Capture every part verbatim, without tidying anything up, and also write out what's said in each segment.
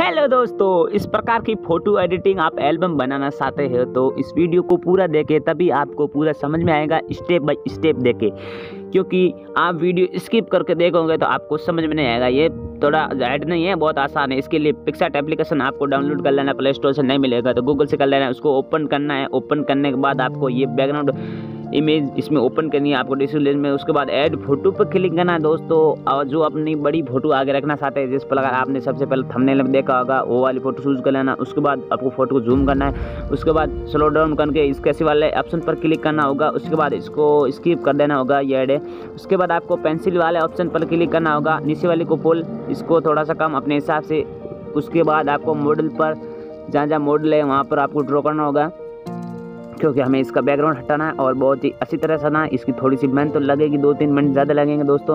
Hello दोस्तों, इस प्रकार की फोटो एडिटिंग आप एल्बम बनाना चाहते हो तो इस वीडियो को पूरा देखें, तभी आपको पूरा समझ में आएगा स्टेप बाय स्टेप देखें। क्योंकि आप वीडियो स्किप करके देखोगे तो आपको समझ में नहीं आएगा। ये थोड़ा हार्ड नहीं है, बहुत आसान है। इसके लिए पिक्सार्ट एप्लीकेशन आपको डाउनलोड कर लेना, प्ले स्टोर से नहीं मिलेगा तो गूगल से कर लेना। उसको ओपन करना है। ओपन करने के बाद आपको ये बैकग्राउंड इमेज इसमें ओपन करनी है आपको डिस्प्ले में। उसके बाद ऐड फोटो पर क्लिक करना है दोस्तों। और जो अपनी बड़ी फोटो आगे रखना चाहते हैं, जिस प्रकार आपने सबसे पहले थंबनेल में देखा होगा, वो वाली फोटो चूज कर लेना। उसके बाद आपको फोटो को जूम करना है। उसके बाद स्लो डाउन करके इस कैसे वाले ऑप्शन पर क्लिक करना होगा। उसके बाद इसको स्किप कर देना होगा, ये ऐड है। उसके बाद आपको पेंसिल वाले ऑप्शन पर क्लिक करना होगा, नीचे वाले को पुल, इसको थोड़ा सा कम अपने हिसाब से। उसके बाद आपको मॉडल पर जहाँ जहाँ मॉडल है वहाँ पर आपको ड्रॉ करना होगा, क्योंकि हमें इसका बैकग्राउंड हटाना है और बहुत ही अच्छी तरह से ना। इसकी थोड़ी सी मेहनत तो लगेगी, दो तीन मिनट ज़्यादा लगेंगे दोस्तों।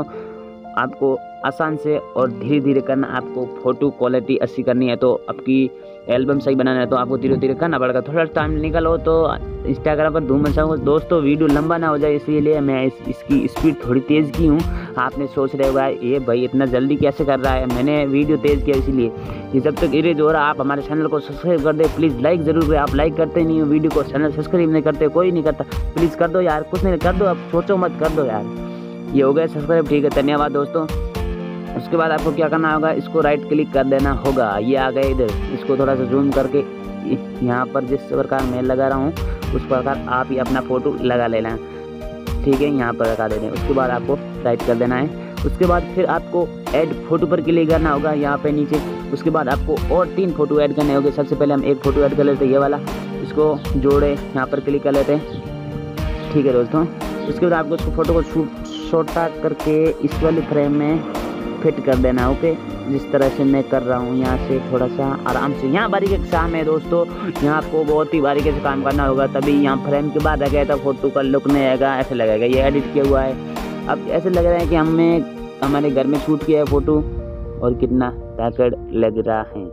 आपको आसान से और धीरे धीरे करना। आपको फ़ोटो क्वालिटी अच्छी करनी है तो आपकी एल्बम सही बनाना है तो आपको धीरे धीरे करना पड़ेगा। थोड़ा टाइम निकालो तो इंस्टाग्राम पर धूम मचाऊंगा दोस्तों। वीडियो लंबा ना हो जाए इसीलिए मैं इस, इसकी स्पीड थोड़ी तेज़ की हूँ। आपने सोच रहे होगा ये भाई इतना जल्दी कैसे कर रहा है, मैंने वीडियो तेज़ किया इसीलिए। ये जब तक इरेज हो रहा, आप हमारे चैनल को सब्सक्राइब कर दे प्लीज़। लाइक ज़रूर करें, आप लाइक करते नहीं हो वीडियो को, चैनल सब्सक्राइब नहीं करते, कोई नहीं करता। प्लीज़ कर दो यार, कुछ नहीं कर दो, अब सोचो मत, कर दो यार। ये हो गया सब्सक्राइब, ठीक है, धन्यवाद दोस्तों। उसके बाद आपको क्या करना होगा, इसको राइट क्लिक कर देना होगा। ये आ गए इधर, इसको थोड़ा सा जूम करके यहाँ पर जिस प्रकार मैं लगा रहा हूँ उस प्रकार आप ही अपना फ़ोटो लगा लेना, ठीक है, यहाँ पर लगा देना। उसके बाद आपको राइट कर देना है। उसके बाद फिर आपको ऐड फोटो पर क्लिक करना होगा यहाँ पे नीचे। उसके बाद आपको और तीन फोटो ऐड करने होंगे। सबसे पहले हम एक फ़ोटो ऐड कर लेते हैं, ये वाला, इसको जोड़े यहाँ पर क्लिक कर लेते हैं, ठीक है दोस्तों। उसके बाद आपको उसको फ़ोटो को छोटा करके इस वाले फ्रेम में फिट कर देना, ओके, जिस तरह से मैं कर रहा हूँ। यहाँ से थोड़ा सा आराम से, यहाँ बारीकी से काम है दोस्तों, यहाँ आपको बहुत ही बारीकी से काम करना होगा, तभी यहाँ फ्रेम के बाद रखेगा तो फोटो का लुक नहीं आएगा, ऐसे लगेगा। ये एडिट किया हुआ है, अब ऐसे लग रहा है कि हमें हमारे घर में शूट किया है फ़ोटो और कितना ताकड़ लग रहा है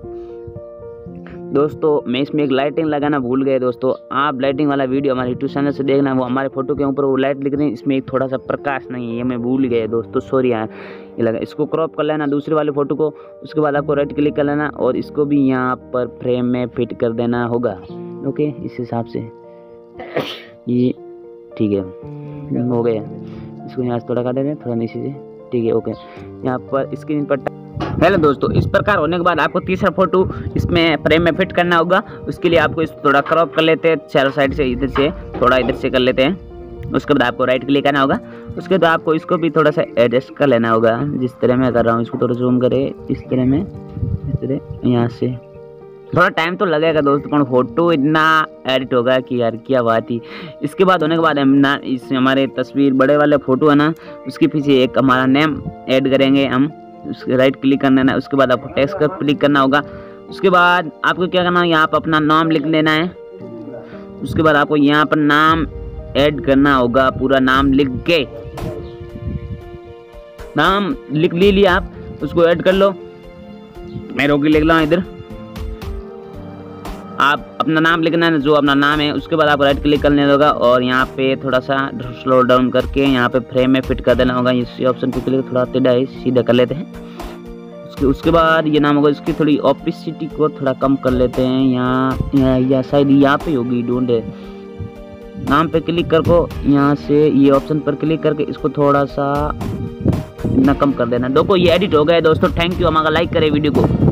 दोस्तों। मैं इसमें एक लाइटिंग लगाना भूल गए दोस्तों। आप लाइटिंग वाला वीडियो हमारे यूट्यूब चैनल से देखना, वो हमारे फोटो के ऊपर वो लाइट लिख रही है, इसमें एक थोड़ा सा प्रकाश नहीं है, ये मैं भूल गए दोस्तों, सॉरी यार। ये लगा, इसको क्रॉप कर लेना दूसरे वाले फ़ोटो को। उसके बाद आपको राइट क्लिक कर लेना और इसको भी यहाँ पर फ्रेम में फिट कर देना होगा, ओके, इस हिसाब से। ये ठीक है, हो गया। इसको यहाँ से थोड़ा कर देते हैं, थोड़ा नीचे से, ठीक है, ओके। यहाँ पर स्क्रीन पर हेलो दोस्तों, इस प्रकार होने के बाद आपको तीसरा फोटो इसमें फ्रेम में फिट करना होगा। उसके लिए आपको इस थोड़ा क्रॉप कर लेते हैं, चारों साइड से, इधर से थोड़ा इधर से कर लेते हैं। उसके बाद आपको राइट क्लिक करना होगा। उसके बाद आपको इसको भी थोड़ा सा एडजस्ट कर लेना होगा, जिस तरह मैं कर रहा हूँ। इसको थोड़ा जूम करें, इस तरह में, इस तरह, यहाँ से। थोड़ा टाइम तो लगेगा दोस्तों, पर फोटो इतना एडिट होगा कि यार क्या बात ही। इसके बाद होने के बाद हम ना इस हमारे तस्वीर बड़े वाले फ़ोटो है ना, उसके पीछे एक हमारा नेम ऐड करेंगे हम। उसके राइट क्लिक करना है। उसके बाद आपको टेक्स्ट पर क्लिक करना होगा। उसके बाद आपको क्या करना है, यहाँ पर अपना नाम लिख लेना है। उसके बाद आपको यहाँ पर नाम ऐड करना होगा, पूरा नाम लिख के, नाम लिख ले लिया आप, उसको ऐड कर लो। मैं रोकी लिख रहा हूँ इधर, आप अपना नाम लिखना है जो अपना नाम है। उसके बाद आपको राइट क्लिक करने होगा और यहाँ पे थोड़ा सा स्लो डाउन करके यहाँ पे फ्रेम में फिट कर देना होगा। इस ऑप्शन पे क्लिक, थोड़ा टेढ़ा है, सीधा कर लेते हैं। उसके उसके बाद ये नाम होगा, इसकी थोड़ी ऑपेसिटी को थोड़ा कम कर लेते हैं। यहाँ या शायद यहाँ पे होगी, ढूंढे, नाम पे क्लिक करको यहाँ से ये ऑप्शन पर क्लिक करके इसको थोड़ा सा इतना कम कर देना। देखो ये एडिट हो गया है दोस्तों। थैंक यू, हमारा लाइक करें वीडियो को।